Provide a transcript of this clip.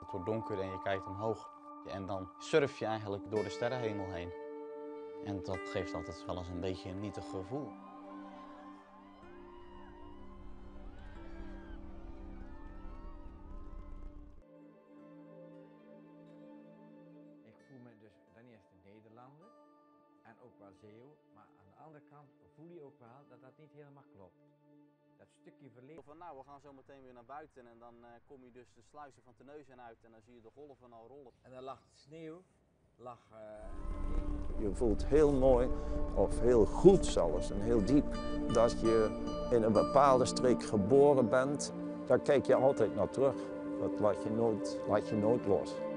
het wordt donker en je kijkt omhoog. En dan surf je eigenlijk door de sterrenhemel heen. En dat geeft altijd wel eens een beetje een nietig gevoel. Ik voel me dus ten eerste Nederlander en ook wel Zeeuw, maar aan de andere kant voel je ook wel dat dat niet helemaal klopt. Dat stukje verleden. Van nou, we gaan zo meteen weer naar buiten en dan kom je dus de sluizen van Terneuzen uit en dan zie je de golven al rollen. En dan lag sneeuw, Je voelt heel mooi, of heel goed zelfs, en heel diep, dat je in een bepaalde streek geboren bent. Daar kijk je altijd naar terug. Dat laat je nooit los.